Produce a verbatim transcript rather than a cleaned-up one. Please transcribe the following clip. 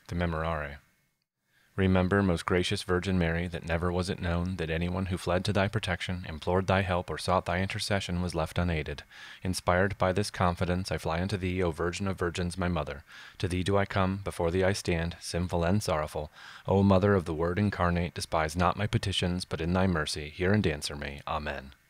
The Memorare. Remember, most gracious Virgin Mary, that never was it known that anyone who fled to thy protection, implored thy help, or sought thy intercession was left unaided. Inspired by this confidence, I fly unto thee, O Virgin of Virgins, my Mother. To thee do I come, before thee I stand, sinful and sorrowful. O Mother of the Word Incarnate, despise not my petitions, but in thy mercy hear and answer me. Amen.